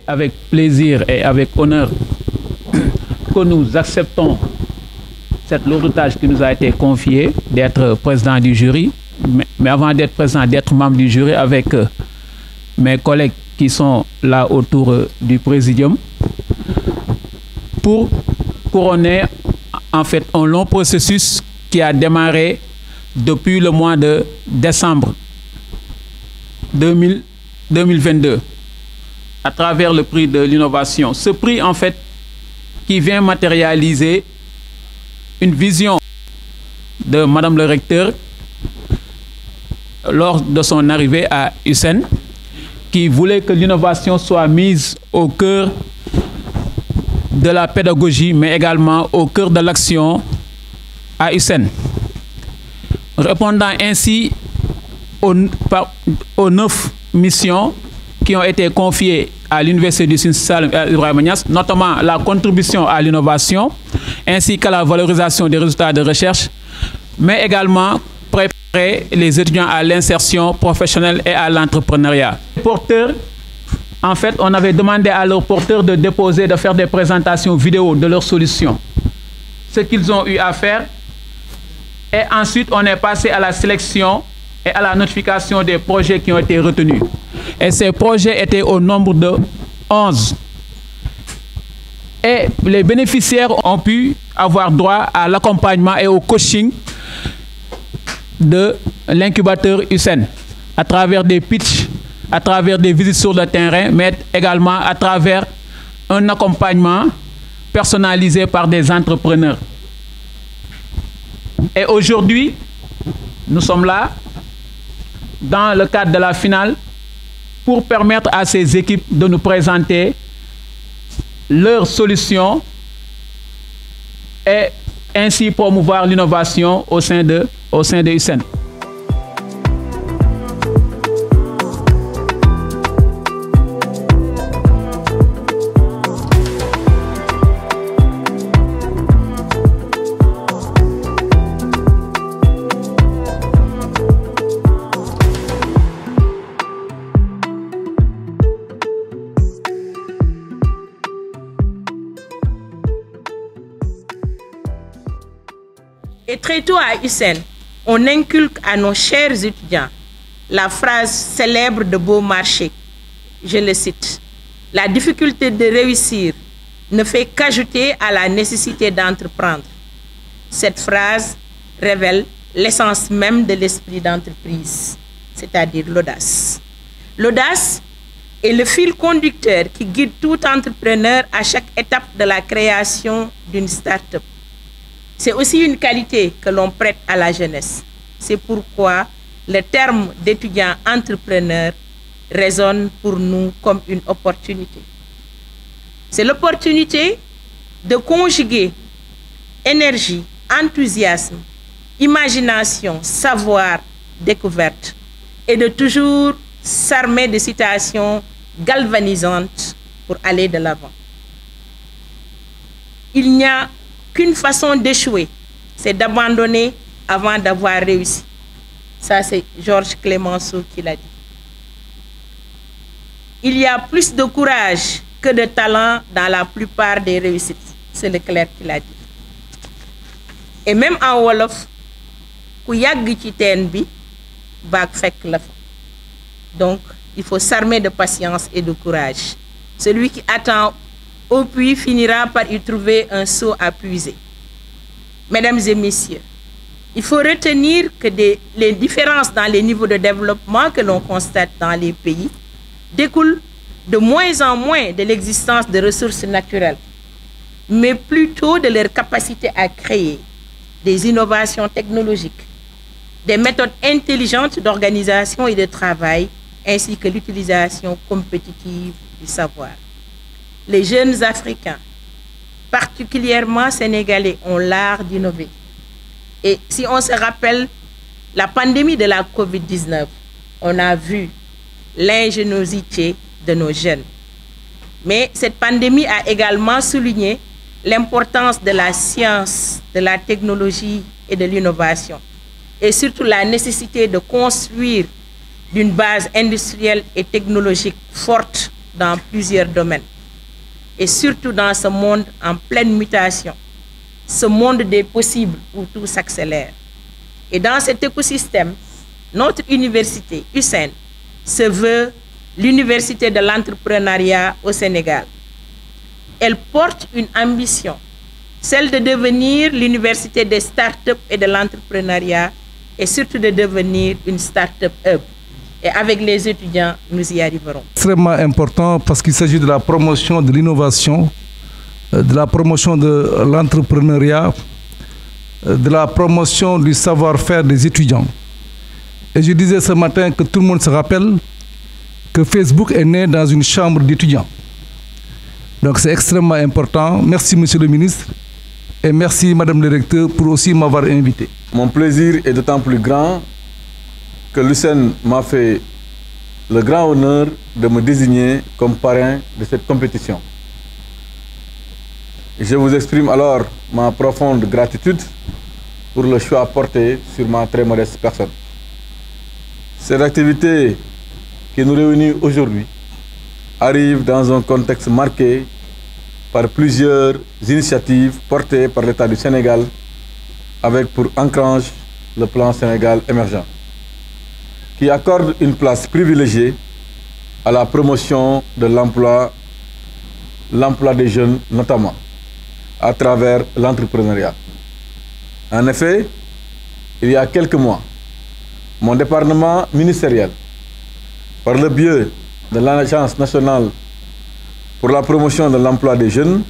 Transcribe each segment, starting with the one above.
avec plaisir et avec honneur que nous acceptons cette lourde tâche qui nous a été confiée d'être président du jury, mais avant d'être président, d'être membre du jury avec mes collègues qui sont là autour du présidium pour couronner en fait un long processus qui a démarré depuis le mois de décembre 2022 à travers le prix de l'innovation. Ce prix en fait qui vient matérialiser une vision de Madame le recteur lors de son arrivée à USSEN, qui voulait que l'innovation soit mise au cœur de la pédagogie, mais également au cœur de l'action à USSEN. Répondant ainsi aux 9 missions qui ont été confiées à l'Université du Sine Saloum Ibrahima Niass, notamment la contribution à l'innovation, ainsi qu'à la valorisation des résultats de recherche, mais également préparer les étudiants à l'insertion professionnelle et à l'entrepreneuriat. Les porteurs, en fait, on avait demandé à leurs porteurs de déposer, de faire des présentations vidéo de leurs solutions. Ce qu'ils ont eu à faire. Et ensuite, on est passé à la sélection et à la notification des projets qui ont été retenus. Et ces projets étaient au nombre de 11. Et les bénéficiaires ont pu avoir droit à l'accompagnement et au coaching de l'incubateur USSEN à travers des pitchs, à travers des visites sur le terrain, mais également à travers un accompagnement personnalisé par des entrepreneurs. Et aujourd'hui, nous sommes là dans le cadre de la finale pour permettre à ces équipes de nous présenter leurs solutions et ainsi promouvoir l'innovation au sein de USSEN. Et très tôt à USSEN, on inculque à nos chers étudiants la phrase célèbre de Beaumarchais, je le cite, « La difficulté de réussir ne fait qu'ajouter à la nécessité d'entreprendre ». Cette phrase révèle l'essence même de l'esprit d'entreprise, c'est-à-dire l'audace. L'audace est le fil conducteur qui guide tout entrepreneur à chaque étape de la création d'une start-up. C'est aussi une qualité que l'on prête à la jeunesse. C'est pourquoi le terme d'étudiant entrepreneur résonne pour nous comme une opportunité. C'est l'opportunité de conjuguer énergie, enthousiasme, imagination, savoir, découverte et de toujours s'armer de citations galvanisantes pour aller de l'avant. Il n'y a qu'une façon d'échouer, c'est d'abandonner avant d'avoir réussi. Ça, c'est Georges Clemenceau qui l'a dit. Il y a plus de courage que de talent dans la plupart des réussites. C'est Leclerc qui l'a dit. Et même en Wolof, ku yàgg ci teen bi baag fekk la fa. Donc, il faut s'armer de patience et de courage. Celui qui attend au puits finira par y trouver un seau à puiser. Mesdames et messieurs, il faut retenir que les différences dans les niveaux de développement que l'on constate dans les pays découlent de moins en moins de l'existence de ressources naturelles, mais plutôt de leur capacité à créer des innovations technologiques, des méthodes intelligentes d'organisation et de travail, ainsi que l'utilisation compétitive du savoir. Les jeunes Africains, particulièrement sénégalais, ont l'art d'innover. Et si on se rappelle la pandémie de la COVID-19, on a vu l'ingéniosité de nos jeunes. Mais cette pandémie a également souligné l'importance de la science, de la technologie et de l'innovation, et surtout la nécessité de construire d'une base industrielle et technologique forte dans plusieurs domaines. Et surtout dans ce monde en pleine mutation, ce monde des possibles où tout s'accélère. Et dans cet écosystème, notre université, USSEN, se veut l'université de l'entrepreneuriat au Sénégal. Elle porte une ambition, celle de devenir l'université des startups et de l'entrepreneuriat, et surtout de devenir une startup hub. Et avec les étudiants, nous y arriverons. Extrêmement important parce qu'il s'agit de la promotion de l'innovation, de la promotion de l'entrepreneuriat, de la promotion du savoir-faire des étudiants. Et je disais ce matin que tout le monde se rappelle que Facebook est né dans une chambre d'étudiants. Donc c'est extrêmement important. Merci Monsieur le ministre et merci Madame le recteur pour aussi m'avoir invité. Mon plaisir est d'autant plus grand que l'USSEN m'a fait le grand honneur de me désigner comme parrain de cette compétition. Je vous exprime alors ma profonde gratitude pour le choix porté sur ma très modeste personne. Cette activité qui nous réunit aujourd'hui arrive dans un contexte marqué par plusieurs initiatives portées par l'État du Sénégal avec pour ancrage le plan Sénégal émergent, qui accorde une place privilégiée à la promotion de l'emploi des jeunes notamment, à travers l'entrepreneuriat. En effet, il y a quelques mois, mon département ministériel, par le biais de l'Agence nationale pour la promotion de l'emploi des jeunes,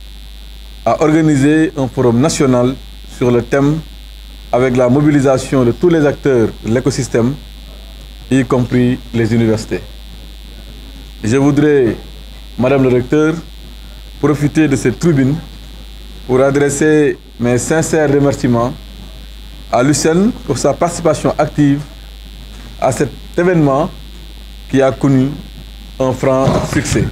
a organisé un forum national sur le thème avec la mobilisation de tous les acteurs de l'écosystème, y compris les universités. Je voudrais, Madame le recteur, profiter de cette tribune pour adresser mes sincères remerciements à l'USSEN pour sa participation active à cet événement qui a connu un franc succès.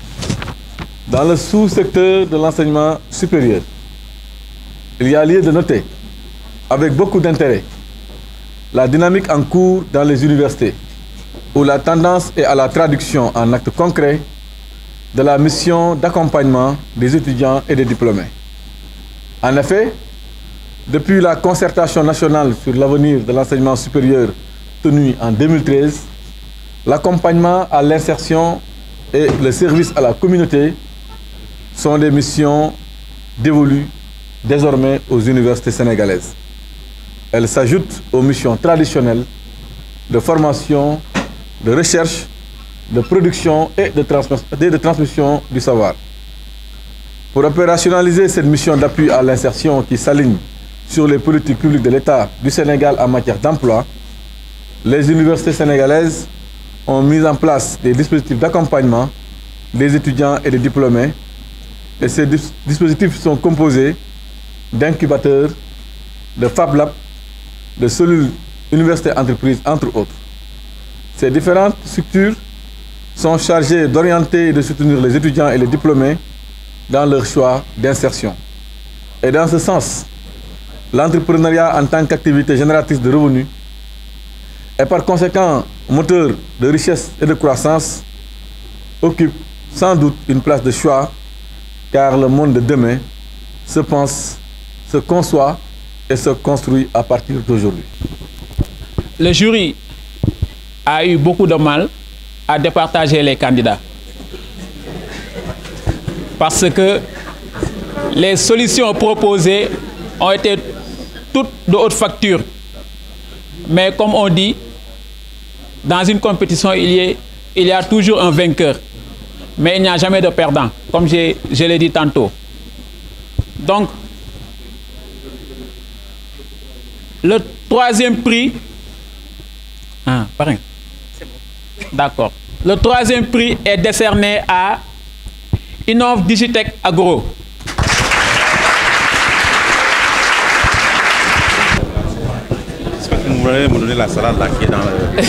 Dans le sous-secteur de l'enseignement supérieur, il y a lieu de noter, avec beaucoup d'intérêt, la dynamique en cours dans les universités, où la tendance est à la traduction en actes concrets de la mission d'accompagnement des étudiants et des diplômés. En effet, depuis la concertation nationale sur l'avenir de l'enseignement supérieur tenue en 2013, l'accompagnement à l'insertion et le service à la communauté sont des missions dévolues désormais aux universités sénégalaises. Elles s'ajoutent aux missions traditionnelles de formation, de recherche, de production et de transmission du savoir. Pour opérationnaliser cette mission d'appui à l'insertion qui s'aligne sur les politiques publiques de l'État du Sénégal en matière d'emploi, les universités sénégalaises ont mis en place des dispositifs d'accompagnement des étudiants et des diplômés. Et ces dispositifs sont composés d'incubateurs, de Fab Labs, de cellules universités-entreprises, entre autres. Ces différentes structures sont chargées d'orienter et de soutenir les étudiants et les diplômés dans leur choix d'insertion. Et dans ce sens, l'entrepreneuriat en tant qu'activité génératrice de revenus et par conséquent moteur de richesse et de croissance occupe sans doute une place de choix car le monde de demain se pense, se conçoit et se construit à partir d'aujourd'hui. Le jury a eu beaucoup de mal à départager les candidats parce que les solutions proposées ont été toutes de haute facture. Mais comme on dit, dans une compétition, il y a toujours un vainqueur. Mais il n'y a jamais de perdant, comme je l'ai dit tantôt. Donc, le troisième prix... Ah, pareil. D'accord. Le troisième prix est décerné à Innov Digitech Agro. Vous voulez me donner la salade là qui est dans le...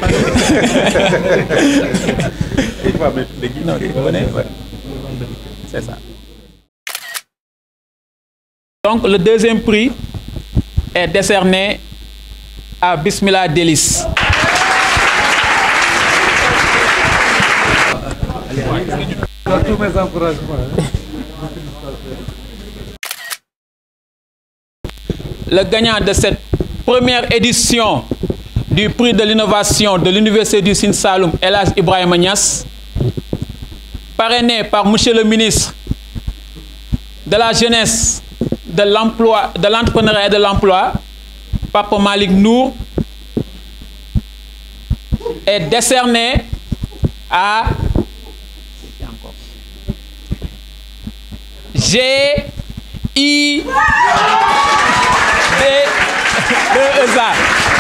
C'est ça. Donc le deuxième prix est décerné à Bismillah Délice. Tous mes encouragements. Le gagnant de cette première édition du prix de l'innovation de l'Université du Sine Saloum, El Hadj Ibrahima Niass, parrainé par Monsieur le ministre de la Jeunesse, de l'Emploi, de l'Entrepreneuriat et de l'Emploi, Papa Malick Nour, est décerné à G.I.D.E.S.A.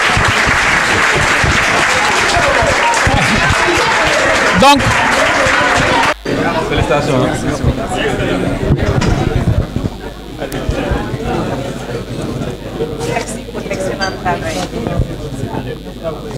Donc, félicitations. Merci pour l'excellent travail.